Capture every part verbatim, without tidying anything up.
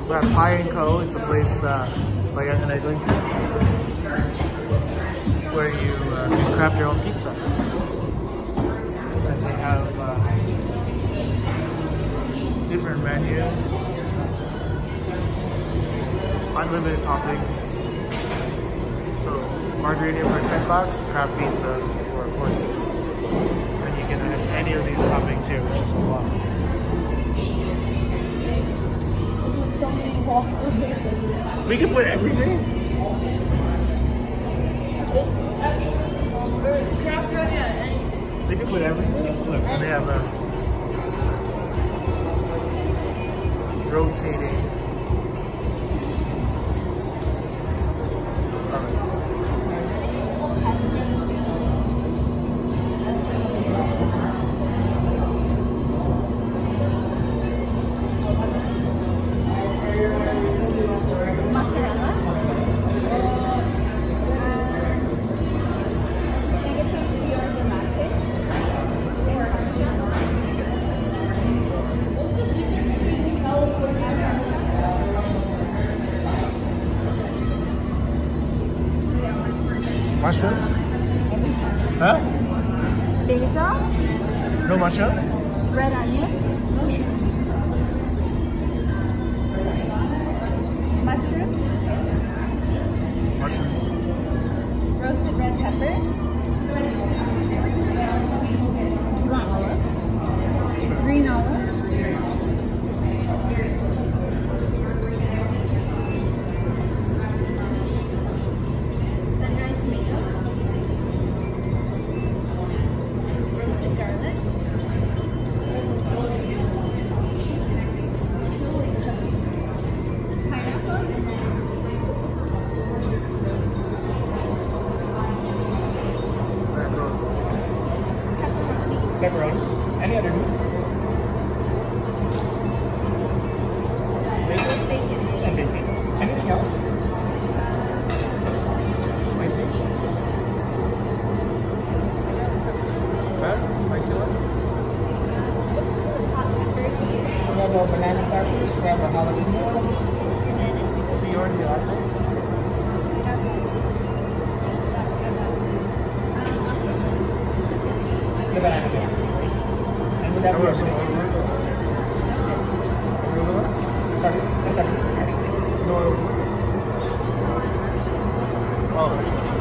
We're at Pie and Co. It's a place uh, like in Eglinton where you uh, can craft your own pizza. And they have uh, different menus, unlimited toppings. So margarita for ten bucks, craft pizza for fourteen. And you can have any of these toppings here, which is a lot. We can put everything. They can put everything. Look, and they have a rotating. Mushrooms? Huh? Basil? No mushrooms? Red onion? Mushrooms. Mushrooms? Mushrooms. Roasted red peppers? You want olive? Green olive? Pepperoni. Any other meat? Bacon? Bacon. And bacon. Anything else? Spicy? Huh? Spicy one? We have our banana crackers. We have our jalapeno. Beyond the latte. The banana crackers. And would that be some Sorry, sorry. No. Oh.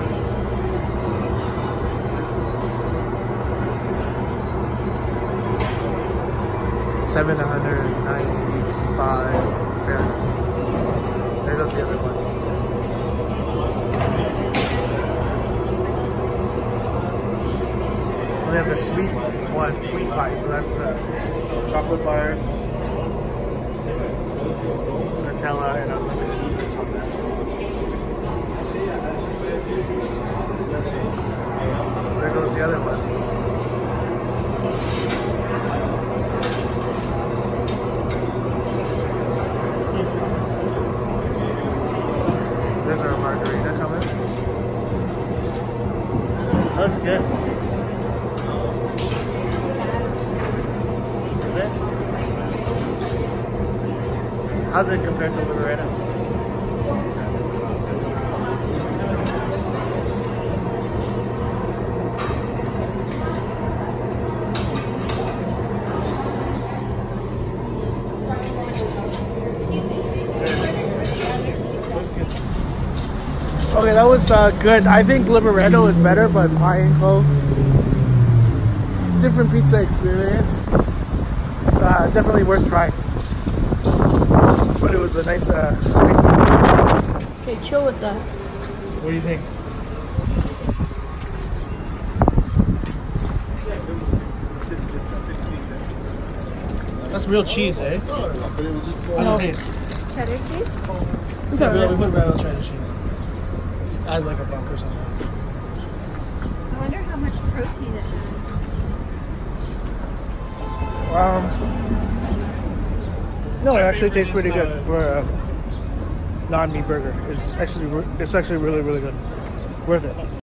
Seven hundred ninety-five. Fair enough. There goes the other one. We have the sweet one, sweet pie, so that's the chocolate bar, Nutella, and unlimited cheese on that. There goes the other one. There's our margarita coming. Looks good. How's it compared to Liberato? Okay, that was uh, good. I think Liberato is better, but Pie and Co. Different pizza experience. Uh, definitely worth trying. But it was a nice, uh, nice pizza. Okay, chill with that. What do you think? That's real cheese, eh? How's it taste? Cheddar cheese? Yeah, we put real cheddar cheese. Add like a buck or something. I wonder how much protein it has. Um, no, it actually tastes pretty good for a non-meat burger. It's actually, it's actually really, really good. Worth it.